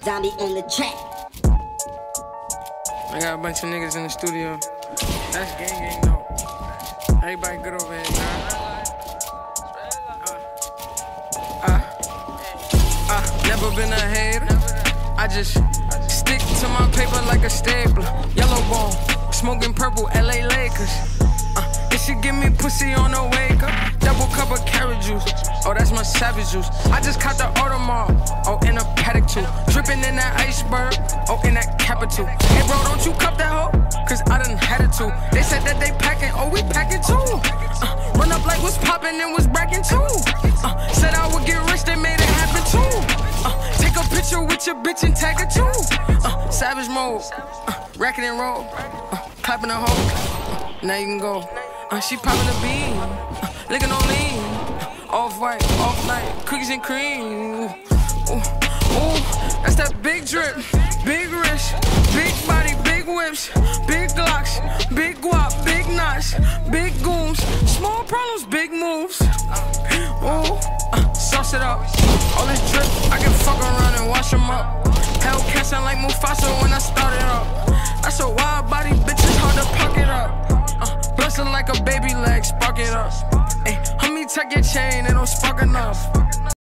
Zombie on the track. I got a bunch of niggas in the studio. That's gang though. Everybody good over here, never been a hater. I just stick to my paper like a stapler. Yellow bone, smoking purple, LA Lakers. It should give me pussy on the wake up. Double cup of carrot juice. Oh, that's my savage juice. I just caught the Audemars. Oh, in a paddock too. Dripping in that iceberg. Oh, in that capital. Hey, bro, don't you cup that hoe? Cause I done had it too. They said that they packing. Oh, we packing too. Run up like what's popping and was bracking too. Said I would get rich, they made it happen too. Take a picture with your bitch and tag her too. Savage mode. Racking and roll. Clapping a hoe. Now you can go. She popping the bean, licking on lean, off-white, off-night, cookies and cream. Ooh, that's that big drip, big wrist, big body, big whips, big glocks, big guap, big knots, big goons, small problems, big moves. Ooh, sauce it up, all this drip, I can fuck around and wash them up. Hellcat sound like Mufasa when I started up. That's a wild body, bitch, it's hard to pocket up. Bustin' like a baby leg, spark it up. Ay, homie, tuck your chain, it don't spark enough.